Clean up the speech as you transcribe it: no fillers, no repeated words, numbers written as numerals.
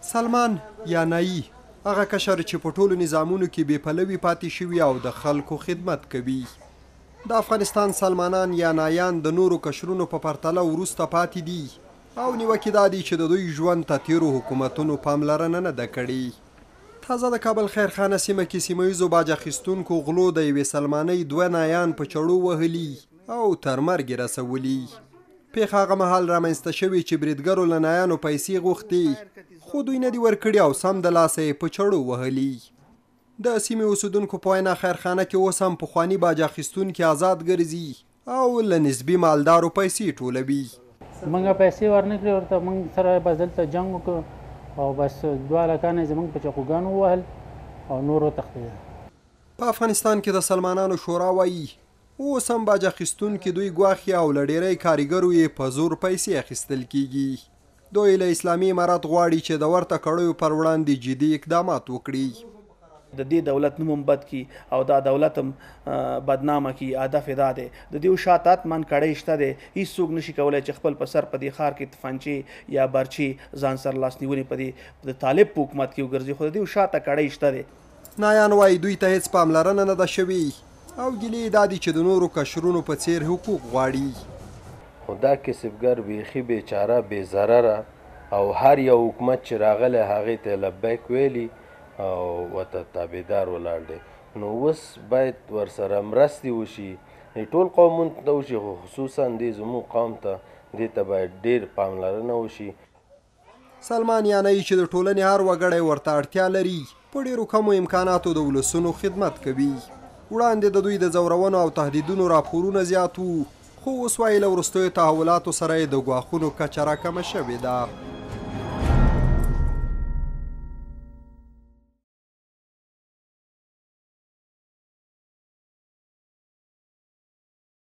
سلمان یانایی هغه کشر چې په ټولو نظامونو کې بې پلوي پاتې شوي او د خلکو خدمت کوي. د افغانستان سلمانان یانایان د نورو کشرونو په پرتله وروسته پاتې دي او نیوکې دا دي چې د دوی ژوند ته تیرو حکومتونو پاملرنه نه ده کړې. تازه د کابل خیرخانه سیمه کې سیمه ییزو باج اخیستونکو غلو د یوې سلمانۍ 2 نایان په چړو وهلي او تر مرګ رسولي. پیښه هغه مهال رامنځته شوې چې بریدګرو له نایانو پیسې غوښتې خو دوی نه دي ورکړي او سم د لاسه یې په چړو وهلي. د سیمې اوسیدونکو په وینا خیرخانه کې اوس هم پخواني باج اخیستونکي آزاد ګرځي او له نسبي مالدارو پیسې ټولوي. موږ پیسې ورنکړې ورته موږ سره بس دلته جنګ وکړو او بس 2 هلکان یې زموږ په چاقوګانو ووهل او نور وتښتېدل. په افغانستان کې د سلمانانو شورا وایي اوس هم باج اخیستونکي دوی ګواښي او له ډېری کارګرو یې په زور پیسې اخیستل کیږي. دوی له اسلامي امارت غواړي چې د ورته کړیو پر وړاندې جدي اقدامات وکړي. د دې دولت نوم هم بد کی او دا دولت هم بدنامه کی. هدف دا دی د دې شاته اتمن کړی شته دی. هیڅوک نشي کولی چې خپل په سر په دې ښار کې تفنچې یا برچې ځان سره لاسنیونې په دې د طالب په حکومت کې وګرځي خو د دې شاته کړی شته دی. نایان وایي دوی ته هیڅ پاملرنه نه ده شوې او ګیلې دا دي چې د نورو کشرونو په څیر حقوق غواړي. خو دا کسبګر بیخي بیچاره بې ضرره او هر یو حکومت چې راغلی هغې ته لبیک ویلي او ورته تابعدار ولاړ دی. نو اوس باید ورسره مرستې وشي ټول قومونو ته وشي خو خصوصا دې زموږ قوم ته دې ته باید ډېر پاملرنه وشي. سلمان یانایی چې د ټولنې هر وګړی ورته اړتیا لري په ډېرو کمو امکاناتو د ولسونو خدمت کوي. وړاندې د دوی د ځورونو او تهدیدونو راپورونه زیات وو خو اوس وایي له وروستیو تحولاتو سره یې د ګواښونو کچه راکمه شوې ده.